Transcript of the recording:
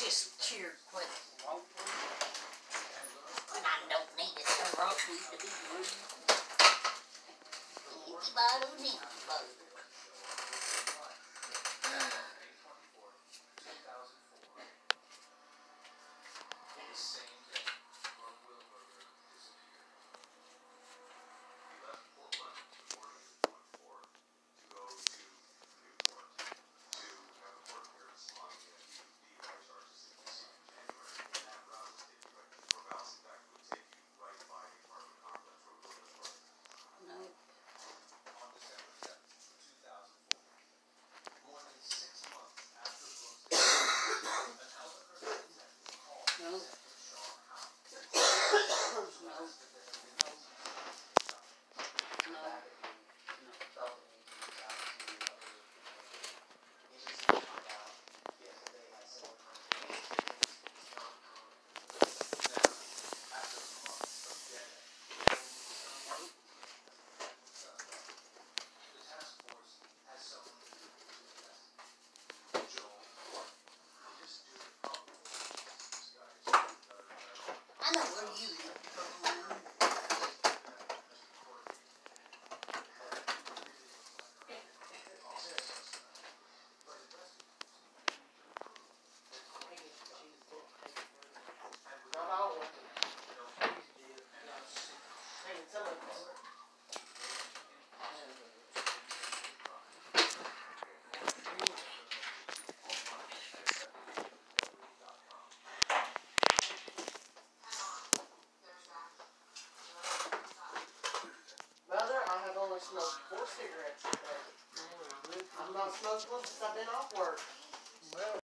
just cheer quick. And I don't need it so roughly to be rude. Anybody. I know where you live. Mother, I have only smoked 4 cigarettes today. I've not smoked one since I've been off work. Well,